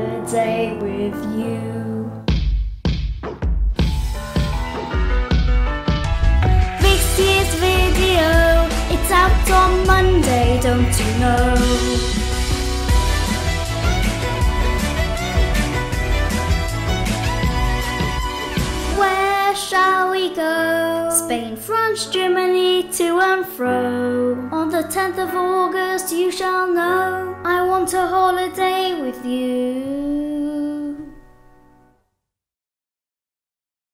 holiday with you. This year's video, it's out on Monday, don't you know? Where shall we go? Spain, France, Germany, to and fro. On the 10th of August you shall know I want a holiday with you.